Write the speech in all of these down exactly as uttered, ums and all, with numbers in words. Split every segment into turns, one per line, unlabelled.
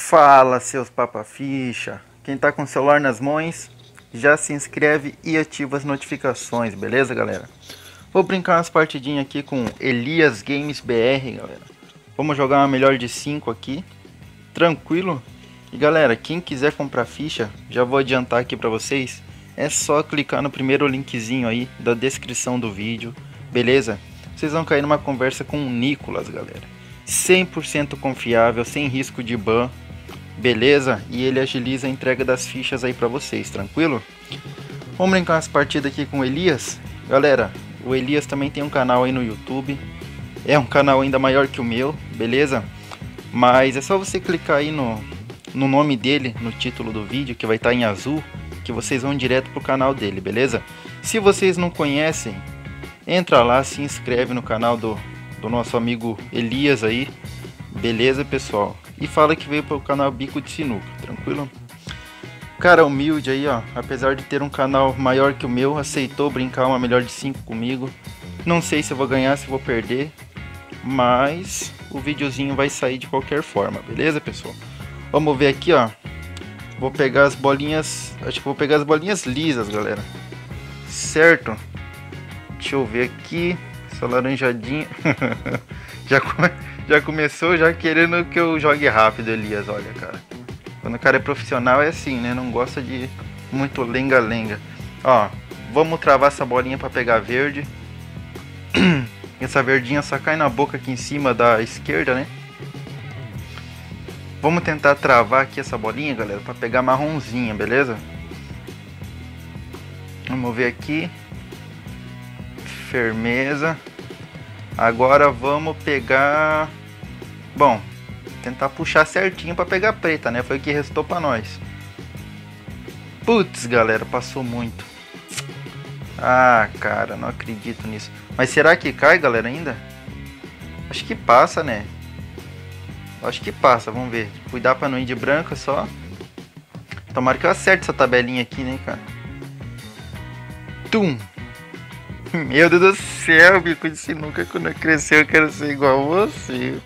Fala, seus papa-ficha. Quem tá com o celular nas mãos, já se inscreve e ativa as notificações, beleza, galera? Vou brincar umas partidinhas aqui com Elias Games B R, galera. Vamos jogar uma melhor de cinco aqui, tranquilo? E galera, quem quiser comprar ficha, já vou adiantar aqui pra vocês, é só clicar no primeiro linkzinho aí da descrição do vídeo, beleza? Vocês vão cair numa conversa com o Nicolas, galera. cem por cento confiável, sem risco de ban, beleza? E ele agiliza a entrega das fichas aí pra vocês, tranquilo? Vamos brincar umas partidas aqui com o Elias. Galera, o Elias também tem um canal aí no YouTube. É um canal ainda maior que o meu, beleza? Mas é só você clicar aí no, no nome dele, no título do vídeo, que vai estar em azul, que vocês vão direto pro canal dele, beleza? Se vocês não conhecem, entra lá, se inscreve no canal do, do nosso amigo Elias aí, beleza, pessoal? E fala que veio pro canal Bico de Sinuca, tranquilo? Cara humilde aí, ó, apesar de ter um canal maior que o meu, aceitou brincar uma melhor de cinco comigo. Não sei se eu vou ganhar, se eu vou perder, mas o videozinho vai sair de qualquer forma, beleza, pessoal? Vamos ver aqui, ó. Vou pegar as bolinhas, acho que vou pegar as bolinhas lisas, galera. Certo? Deixa eu ver aqui, essa laranjadinha. já, come... já começou já querendo que eu jogue rápido, Elias, olha, cara. Quando o cara é profissional é assim, né? Não gosta de muito lenga-lenga. Ó, vamos travar essa bolinha pra pegar verde. Essa verdinha só cai na boca aqui em cima da esquerda, né? Vamos tentar travar aqui essa bolinha, galera, pra pegar marronzinha, beleza? Vamos ver aqui. Firmeza. Agora vamos pegar... Bom, tentar puxar certinho pra pegar preta, né? Foi o que restou pra nós. Putz, galera, passou muito. Ah, cara, não acredito nisso. Mas será que cai, galera, ainda? Acho que passa, né? Acho que passa, vamos ver. Cuidar pra não ir de branca só. Tomara que eu acerte essa tabelinha aqui, né, cara? Tum! Meu Deus do céu, Bico de Sinuca, quando eu crescer eu quero ser igual a você.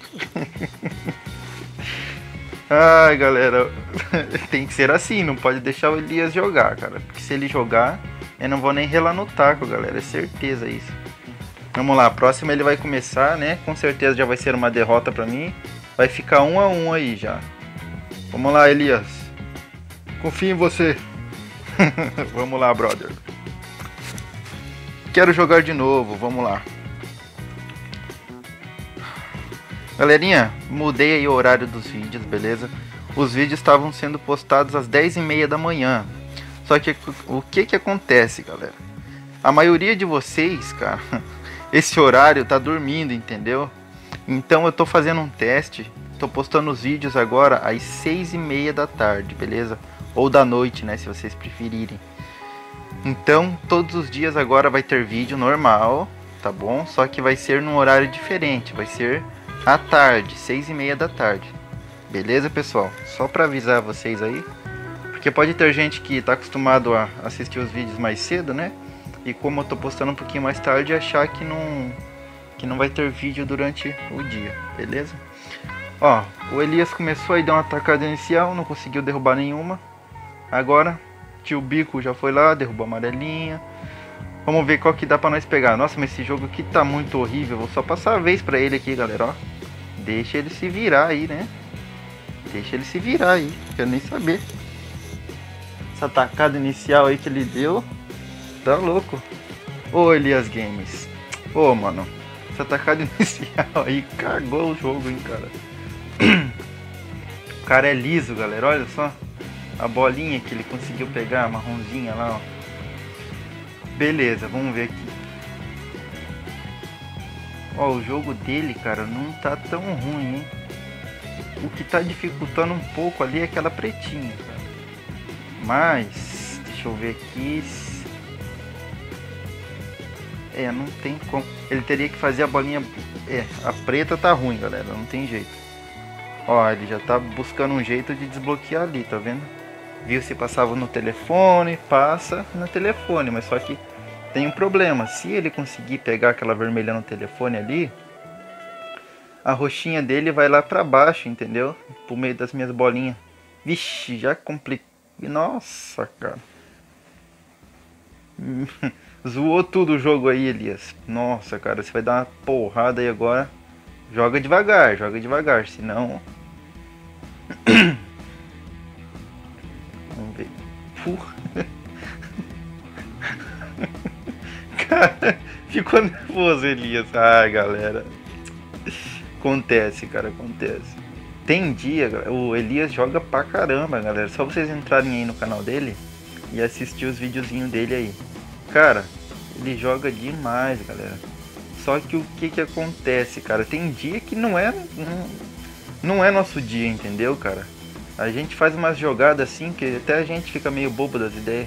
Ai, galera, tem que ser assim, não pode deixar o Elias jogar, cara. Porque se ele jogar, eu não vou nem relar no taco, galera, é certeza isso. Vamos lá, a próxima ele vai começar, né? Com certeza já vai ser uma derrota pra mim. Vai ficar um a um aí já. Vamos lá, Elias. Confio em você. Vamos lá, brother. Quero jogar de novo, vamos lá. Galerinha, mudei aí o horário dos vídeos, beleza? Os vídeos estavam sendo postados às dez e meia da manhã. Só que o que que acontece, galera? A maioria de vocês, cara, esse horário tá dormindo, entendeu? Então eu tô fazendo um teste, tô postando os vídeos agora às seis e meia da tarde, beleza? Ou da noite, né, se vocês preferirem. Então, todos os dias agora vai ter vídeo normal, tá bom? Só que vai ser num horário diferente, vai ser à tarde, seis e meia da tarde. Beleza, pessoal? Só pra avisar vocês aí. Porque pode ter gente que tá acostumado a assistir os vídeos mais cedo, né? E como eu tô postando um pouquinho mais tarde, achar que não, que não vai ter vídeo durante o dia, beleza? Ó, o Elias começou aí, deu uma atacada inicial, não conseguiu derrubar nenhuma. Agora... Tio Bico já foi lá, derrubou a amarelinha. Vamos ver qual que dá pra nós pegar. Nossa, mas esse jogo aqui tá muito horrível. Vou só passar a vez pra ele aqui, galera, ó. Deixa ele se virar aí, né? Deixa ele se virar aí. Quero nem saber. Essa atacada inicial aí que ele deu. Tá louco. Ô, Elias Games. Ô, mano. Essa atacada inicial aí cagou o jogo, hein, cara. O cara é liso, galera. Olha só. A bolinha que ele conseguiu pegar, a marronzinha lá, ó. Beleza, vamos ver aqui. Ó, o jogo dele, cara, não tá tão ruim, hein? O que tá dificultando um pouco ali é aquela pretinha, cara. Mas, deixa eu ver aqui. É, não tem como. Ele teria que fazer a bolinha... É, a preta tá ruim, galera, não tem jeito. Ó, ele já tá buscando um jeito de desbloquear ali, tá vendo? Viu se passava no telefone, passa no telefone, mas só que tem um problema. Se ele conseguir pegar aquela vermelha no telefone ali, a roxinha dele vai lá pra baixo, entendeu? Pro meio das minhas bolinhas. Vixe, já complica. Nossa, cara. Zoou tudo o jogo aí, Elias. Nossa, cara, você vai dar uma porrada aí agora. Joga devagar, joga devagar, senão... Vamos ver. Puh. Cara, ficou nervoso, Elias. Ai, galera. Acontece, cara, acontece. Tem dia, o Elias joga pra caramba, galera. Só vocês entrarem aí no canal dele e assistir os videozinhos dele aí. Cara, ele joga demais, galera. Só que o que que acontece, cara? Tem dia que não é não, não é nosso dia, entendeu, cara? A gente faz umas jogadas assim que até a gente fica meio bobo das ideias.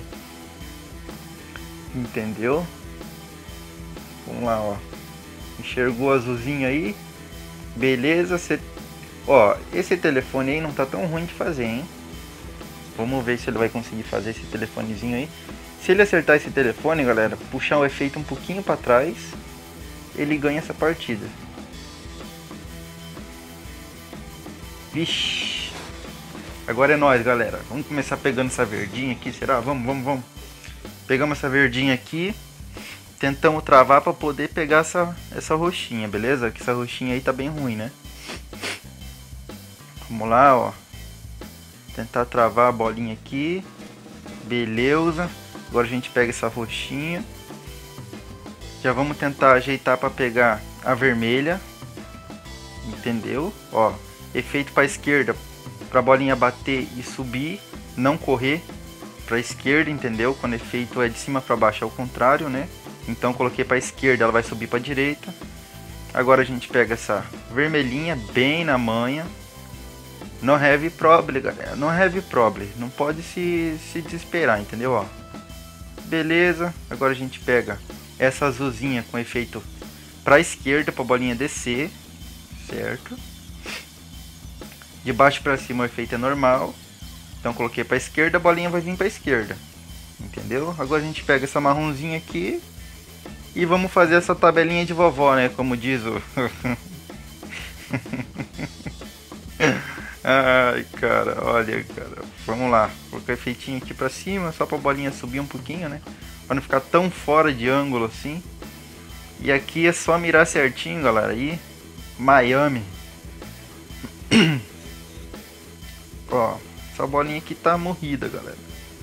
Entendeu? Vamos lá, ó. Enxergou o azulzinho aí? Beleza, você... Ó, esse telefone aí não tá tão ruim de fazer, hein? Vamos ver se ele vai conseguir fazer esse telefonezinho aí. Se ele acertar esse telefone, galera, puxar o efeito um pouquinho pra trás, ele ganha essa partida. Vixe. Agora é nóis, galera. Vamos começar pegando essa verdinha aqui, será? Vamos, vamos, vamos. Pegamos essa verdinha aqui. Tentamos travar pra poder pegar essa, essa roxinha, beleza? Que essa roxinha aí tá bem ruim, né? Vamos lá, ó. Tentar travar a bolinha aqui. Beleza. Agora a gente pega essa roxinha. Já vamos tentar ajeitar para pegar a vermelha. Entendeu? Ó, efeito para esquerda, para a bolinha bater e subir, não correr para esquerda, entendeu? Quando o efeito é de cima para baixo é o contrário, né? Então coloquei para esquerda, ela vai subir para direita. Agora a gente pega essa vermelhinha bem na manha. No heavy problem, galera. No heavy problem. Não pode se, se desesperar, entendeu? Ó. Beleza. Agora a gente pega essa azulzinha com efeito para esquerda, para a bolinha descer. Certo. De baixo para cima o efeito é normal. Então coloquei para esquerda, a bolinha vai vir para esquerda. Entendeu? Agora a gente pega essa marronzinha aqui. E vamos fazer essa tabelinha de vovó, né? Como diz o... Ai, cara, olha, cara. Vamos lá. Colocar efeitinho aqui pra cima, só pra bolinha subir um pouquinho, né? Pra não ficar tão fora de ângulo assim. E aqui é só mirar certinho, galera. Aí, Miami. Ó, essa bolinha aqui tá morrida, galera.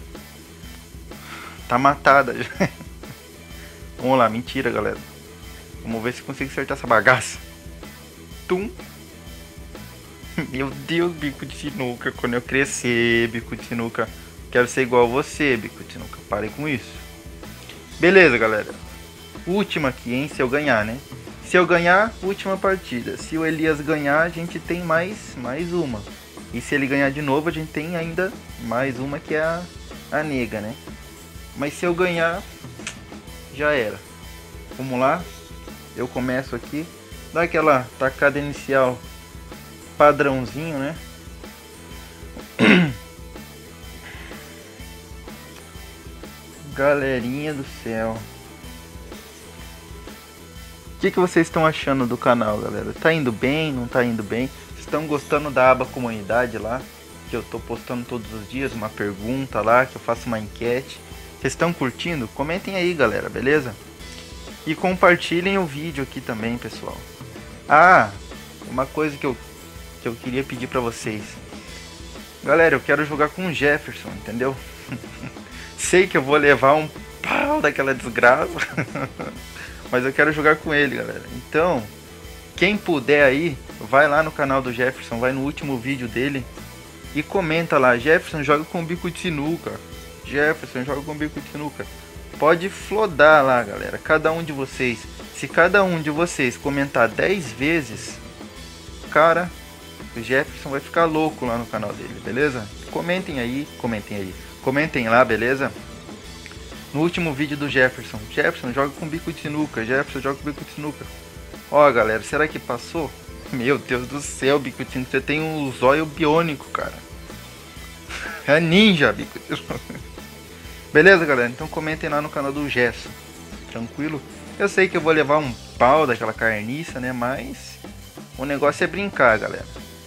Tá matada já. Vamos lá, mentira, galera. Vamos ver se consigo acertar essa bagaça. Tum. Meu Deus, bico de sinuca. Quando eu crescer, bico de sinuca, quero ser igual a você, bico de sinuca. Pare com isso. Beleza, galera. Última aqui, hein? Se eu ganhar, né? Se eu ganhar, última partida. Se o Elias ganhar, a gente tem mais, mais uma. E se ele ganhar de novo, a gente tem ainda mais uma, que é a, a nega, né? Mas se eu ganhar, já era. Vamos lá. Eu começo aqui. Dá aquela tacada inicial padrãozinho, né? Galerinha do céu. O que, que vocês estão achando do canal, galera? Tá indo bem? Não tá indo bem? Vocês estão gostando da aba comunidade lá? Que eu tô postando todos os dias uma pergunta lá, que eu faço uma enquete. Vocês estão curtindo? Comentem aí, galera, beleza? E compartilhem o vídeo aqui também, pessoal. Ah, uma coisa que eu, que eu queria pedir pra vocês. Galera, eu quero jogar com o Jefferson, entendeu? Sei que eu vou levar um pau daquela desgraça. Mas eu quero jogar com ele, galera. Então, quem puder aí, vai lá no canal do Jefferson, vai no último vídeo dele e comenta lá, Jefferson joga com bico de sinuca. Jefferson joga com bico de sinuca. Pode flodar lá, galera. Cada um de vocês. Se cada um de vocês comentar dez vezes, cara, o Jefferson vai ficar louco lá no canal dele, beleza? Comentem aí, comentem aí. Comentem lá, beleza? No último vídeo do Jefferson. Jefferson joga com bico de sinuca. Jefferson joga com bico de sinuca. Ó, galera, será que passou? Meu Deus do céu, bico de sinuca. Você tem um zóio biônico, cara. É ninja, bico de sinuca. Beleza, galera? Então comentem lá no canal do Gerson. Tranquilo? Eu sei que eu vou levar um pau daquela carniça, né? Mas O negócio é brincar, galera.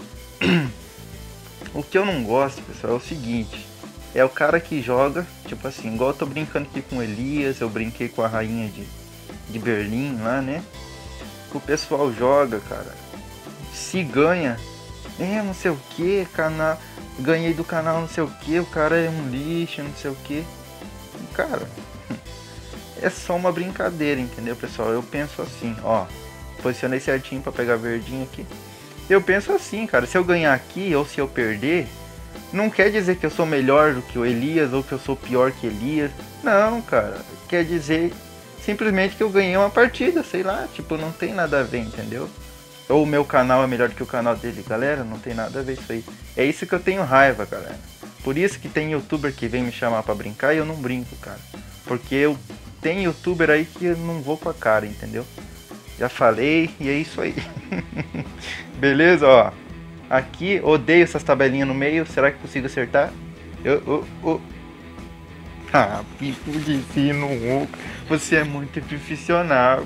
O que eu não gosto, pessoal, é o seguinte. É o cara que joga, tipo assim, igual eu tô brincando aqui com o Elias, eu brinquei com a rainha de, de Berlim lá, né? O pessoal joga, cara. Se ganha, é não sei o que, canal, ganhei do canal não sei o que, o cara é um lixo, não sei o que. Cara, é só uma brincadeira, entendeu, pessoal? Eu penso assim, ó, posicionei certinho pra pegar verdinho aqui. Eu penso assim, cara, se eu ganhar aqui ou se eu perder, não quer dizer que eu sou melhor do que o Elias ou que eu sou pior que Elias. Não, cara, quer dizer simplesmente que eu ganhei uma partida, sei lá, tipo, não tem nada a ver, entendeu? Ou o meu canal é melhor do que o canal dele, galera, não tem nada a ver isso aí. É isso que eu tenho raiva, galera. Por isso que tem youtuber que vem me chamar pra brincar e eu não brinco, cara. Porque eu tenho youtuber aí que eu não vou com a cara, entendeu? Já falei e é isso aí. Beleza, ó. Aqui, odeio essas tabelinhas no meio. Será que consigo acertar? Eu, eu, eu. Ah, pico de sino. Você é muito profissional.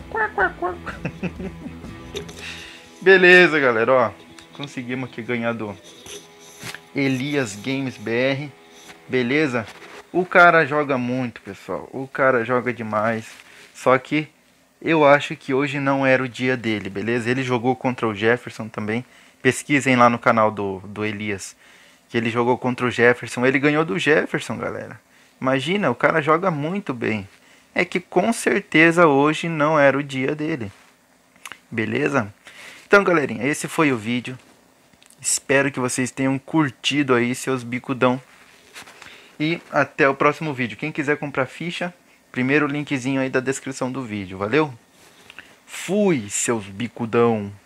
Beleza, galera, ó. Conseguimos aqui ganhar do Elias Games B R. Beleza? O cara joga muito, pessoal. O cara joga demais. Só que eu acho que hoje não era o dia dele, beleza? Ele jogou contra o Jefferson também. Pesquisem lá no canal do, do Elias, que ele jogou contra o Jefferson. Ele ganhou do Jefferson, galera. Imagina, o cara joga muito bem. É que com certeza hoje não era o dia dele. Beleza? Então, galerinha, esse foi o vídeo. Espero que vocês tenham curtido aí, seus bicudão. E até o próximo vídeo. Quem quiser comprar ficha, primeiro linkzinho aí da descrição do vídeo. Valeu? Fui, seus bicudão.